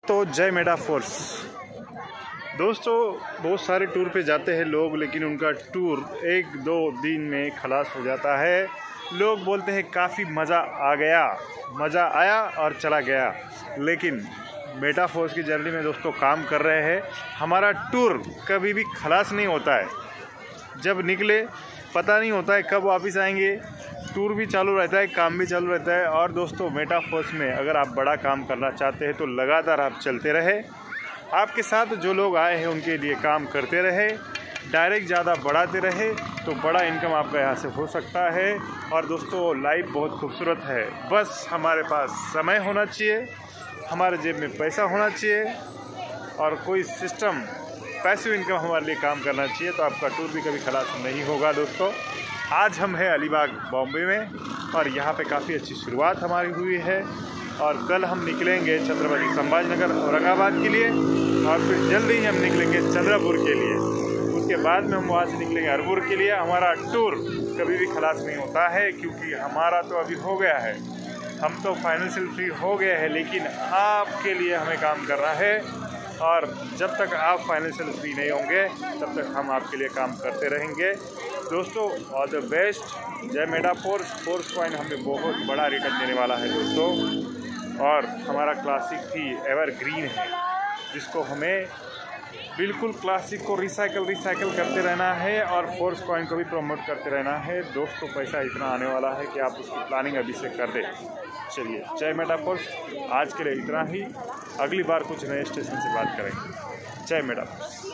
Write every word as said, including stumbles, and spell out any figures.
तो जय मेडा फोर्स दोस्तों, बहुत सारे टूर पे जाते हैं लोग, लेकिन उनका टूर एक दो दिन में खलास हो जाता है। लोग बोलते हैं काफ़ी मज़ा आ गया, मज़ा आया और चला गया, लेकिन मेडा फोर्स की जर्नी में दोस्तों काम कर रहे हैं। हमारा टूर कभी भी खलास नहीं होता है। जब निकले पता नहीं होता है कब वापस आएंगे। टूर भी चालू रहता है, काम भी चालू रहता है। और दोस्तों, मेडा फोर्स में अगर आप बड़ा काम करना चाहते हैं तो लगातार आप चलते रहे। आपके साथ जो लोग आए हैं उनके लिए काम करते रहे, डायरेक्ट ज़्यादा बढ़ाते रहे तो बड़ा इनकम आपका यहाँ से हो सकता है। और दोस्तों, लाइफ बहुत खूबसूरत है, बस हमारे पास समय होना चाहिए, हमारे जेब में पैसा होना चाहिए और कोई सिस्टम पैसिव इनकम हमारे लिए काम करना चाहिए, तो आपका टूर भी कभी खलास नहीं होगा। दोस्तों, आज हम हैं अलीबाग बॉम्बे में और यहाँ पे काफ़ी अच्छी शुरुआत हमारी हुई है और कल हम निकलेंगे छत्रपति संभाजीनगर औरंगाबाद के लिए और फिर जल्दी ही हम निकलेंगे चंद्रपुर के लिए। उसके बाद में हम वहाँ से निकलेंगे अरबुर के लिए। हमारा टूर कभी भी खलास नहीं होता है, क्योंकि हमारा तो अभी हो गया है, हम तो फाइनेंशियल फ्री हो गए हैं, लेकिन आपके लिए हमें काम करना है। और जब तक आप फाइनेंशियल फ्री नहीं होंगे तब तक हम आपके लिए काम करते रहेंगे। दोस्तों, ऑल द बेस्ट। जय मेडा फोर्स। फोर्स कॉइन हमें बहुत बड़ा रिटर्न देने वाला है दोस्तों, और हमारा क्लासिक भी एवरग्रीन है, जिसको हमें बिल्कुल क्लासिक को रिसाइकल रिसाइकल करते रहना है और फोर्स कॉइन को भी प्रमोट करते रहना है। दोस्तों, पैसा इतना आने वाला है कि आप उसकी प्लानिंग अभी से कर दें। चलिए, जय मेडा फोर्स। आज के लिए इतना ही, अगली बार कुछ नए स्टेशन से बात करेंगे। जय मेडा फोर्स।